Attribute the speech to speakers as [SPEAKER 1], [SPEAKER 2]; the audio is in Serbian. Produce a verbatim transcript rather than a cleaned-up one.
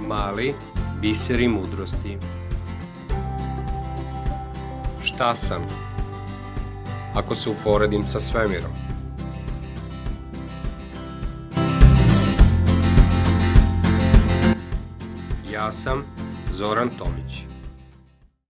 [SPEAKER 1] Mali biseri mudrosti. Šta sam, ako se uporedim sa svemirom? Ja sam Zoran Tomić.